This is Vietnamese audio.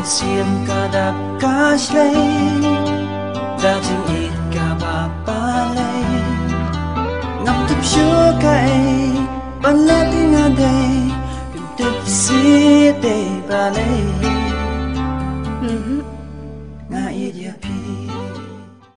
xiêm cả đạp cá lấy đã chừng ít cả ba lấy ngắm thấp chúa cây ban lá tiếng ngàn đây đừng tiếp xí để ba lấy ngã ít ya pi